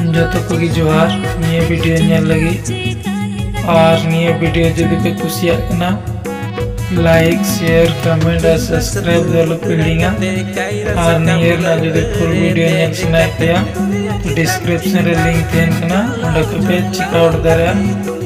जो तो को जोहार निये वीडियो नेल लगी और निये वीडियो जदि पे कुसिया ना लाइक शेयर कमेंट और सब्सक्राइब दलो पिलिंगा और निये ना जदि फुल वीडियो नेल सनाय पे तो डिस्क्रिप्शन रे लिंक तेन कना ओंडे पे चेक आउट दारा।